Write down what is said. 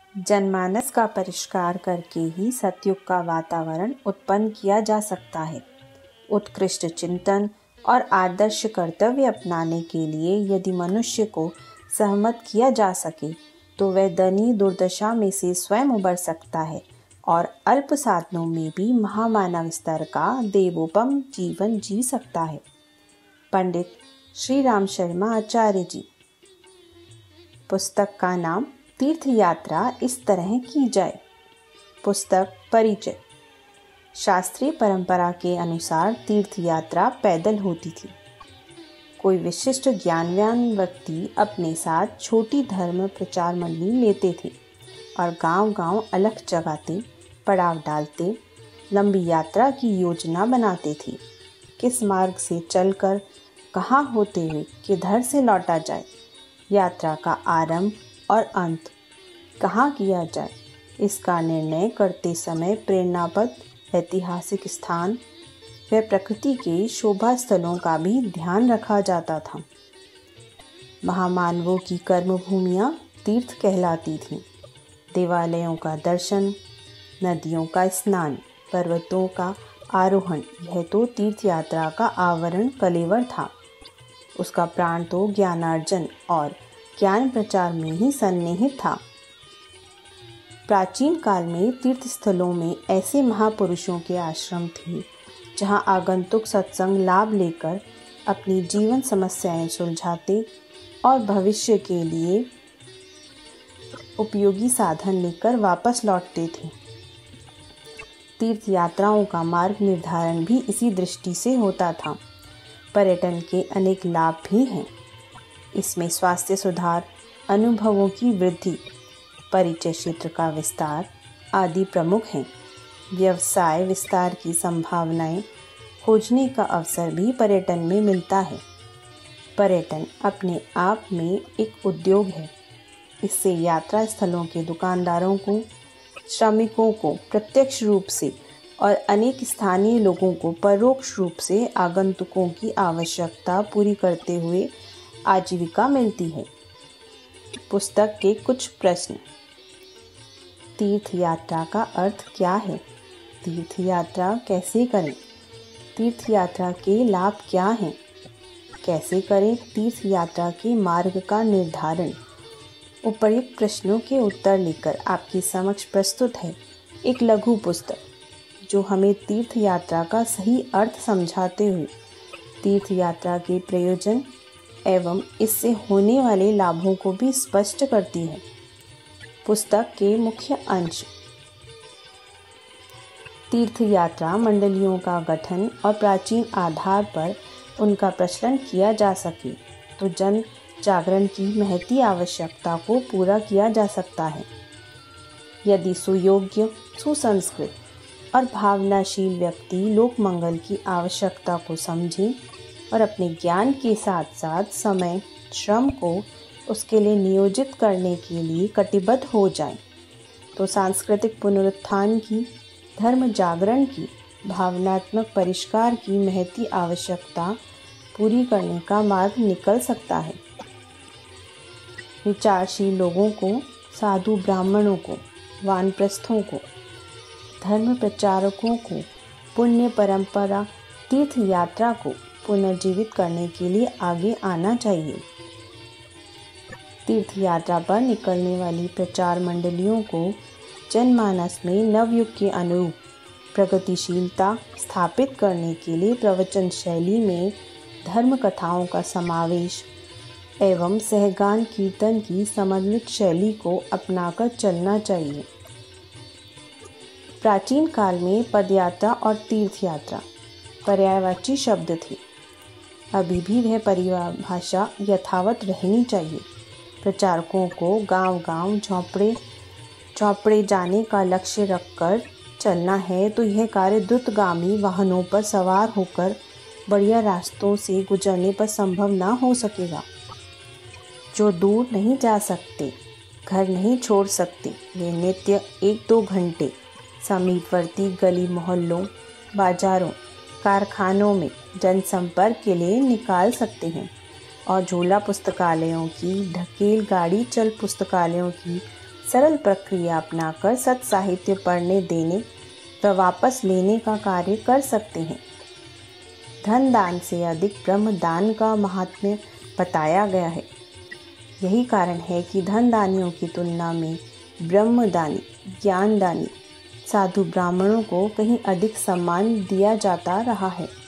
जनमानस का परिष्कार करके ही सतयुग का वातावरण उत्पन्न किया जा सकता है। उत्कृष्ट चिंतन और आदर्श कर्तव्य अपनाने के लिए यदि मनुष्य को सहमत किया जा सके तो वह दयनीय दुर्दशा में से स्वयं उबर सकता है और अल्प साधनों में भी महामानव स्तर का देवोपम जीवन जी सकता है। पंडित श्री राम शर्मा आचार्य जी। पुस्तक का नाम तीर्थ यात्रा इस तरह की जाए। पुस्तक परिचय। शास्त्रीय परंपरा के अनुसार तीर्थ यात्रा पैदल होती थी। कोई विशिष्ट ज्ञानवान व्यक्ति अपने साथ छोटी धर्म प्रचार मंडली लेते थे और गांव-गांव अलख जगाते, पड़ाव डालते, लंबी यात्रा की योजना बनाते थे। किस मार्ग से चलकर कहाँ होते हुए किधर से लौटा जाए, यात्रा का आरंभ और अंत कहाँ किया जाए, इसका निर्णय करते समय प्रेरणापद ऐतिहासिक स्थान व प्रकृति के शोभा स्थलों का भी ध्यान रखा जाता था। महामानवों की कर्मभूमियाँ तीर्थ कहलाती थीं। देवालयों का दर्शन, नदियों का स्नान, पर्वतों का आरोहण, यह तो तीर्थ यात्रा का आवरण कलेवर था। उसका प्राण तो ज्ञानार्जन और ज्ञान प्रचार में ही सन्निहित था। प्राचीन काल में तीर्थ स्थलों में ऐसे महापुरुषों के आश्रम थे जहां आगंतुक सत्संग लाभ लेकर अपनी जीवन समस्याएं सुलझाते और भविष्य के लिए उपयोगी साधन लेकर वापस लौटते थे। तीर्थ यात्राओं का मार्ग निर्धारण भी इसी दृष्टि से होता था। पर्यटन के अनेक लाभ भी हैं। इसमें स्वास्थ्य सुधार, अनुभवों की वृद्धि, परिचय क्षेत्र का विस्तार आदि प्रमुख हैं। व्यवसाय विस्तार की संभावनाएं खोजने का अवसर भी पर्यटन में मिलता है। पर्यटन अपने आप में एक उद्योग है। इससे यात्रा स्थलों के दुकानदारों को, श्रमिकों को प्रत्यक्ष रूप से और अनेक स्थानीय लोगों को परोक्ष रूप से आगंतुकों की आवश्यकता पूरी करते हुए आजीविका मिलती है। पुस्तक के कुछ प्रश्न। तीर्थ यात्रा का अर्थ क्या है? तीर्थ यात्रा कैसे करें? तीर्थ यात्रा के लाभ क्या हैं? कैसे करें तीर्थ यात्रा के मार्ग का निर्धारण? उपर्युक्त प्रश्नों के उत्तर लेकर आपके समक्ष प्रस्तुत है एक लघु पुस्तक जो हमें तीर्थ यात्रा का सही अर्थ समझाते हुए तीर्थ यात्रा के प्रयोजन एवं इससे होने वाले लाभों को भी स्पष्ट करती है। पुस्तक के मुख्य अंश। तीर्थ यात्रा मंडलियों का गठन और प्राचीन आधार पर उनका प्रचलन किया जा सके तो जन जागरण की महती आवश्यकता को पूरा किया जा सकता है। यदि सुयोग्य, सुसंस्कृत और भावनाशील व्यक्ति लोक मंगल की आवश्यकता को समझें और अपने ज्ञान के साथ साथ समय, श्रम को उसके लिए नियोजित करने के लिए कटिबद्ध हो जाएं, तो सांस्कृतिक पुनरुत्थान की, धर्म जागरण की, भावनात्मक परिष्कार की महती आवश्यकता पूरी करने का मार्ग निकल सकता है। विचारशील लोगों को, साधु ब्राह्मणों को, वानप्रस्थों को, धर्म प्रचारकों को पुण्य परंपरा तीर्थ यात्रा को पुनर्जीवित करने के लिए आगे आना चाहिए। तीर्थ यात्रा पर निकलने वाली प्रचार मंडलियों को जनमानस में नवयुग के अनुरूप प्रगतिशीलता स्थापित करने के लिए प्रवचन शैली में धर्म कथाओं का समावेश एवं सहगान कीर्तन की समन्वित शैली को अपनाकर चलना चाहिए। प्राचीन काल में पदयात्रा और तीर्थ यात्रा पर्यायवाची शब्द थे। अभी भी वह परिभाषा यथावत रहनी चाहिए। प्रचारकों को गांव-गांव, झोंपड़े जाने का लक्ष्य रखकर चलना है तो यह कार्य द्रुतगामी वाहनों पर सवार होकर बढ़िया रास्तों से गुजरने पर संभव ना हो सकेगा। जो दूर नहीं जा सकते, घर नहीं छोड़ सकते, वे नित्य 1-2 घंटे समीपवर्ती गली मोहल्लों, बाजारों, कारखानों में जनसंपर्क के लिए निकाल सकते हैं और झूला पुस्तकालयों की, ढकेल गाड़ी चल पुस्तकालयों की सरल प्रक्रिया अपनाकर सत साहित्य पढ़ने देने व वापस लेने का कार्य कर सकते हैं। धन दान से अधिक ब्रह्म दान का महात्म्य बताया गया है। यही कारण है कि धन दानियों की तुलना में ब्रह्मदानी, ज्ञानदानी, साधु ब्राह्मणों को कहीं अधिक सम्मान दिया जाता रहा है।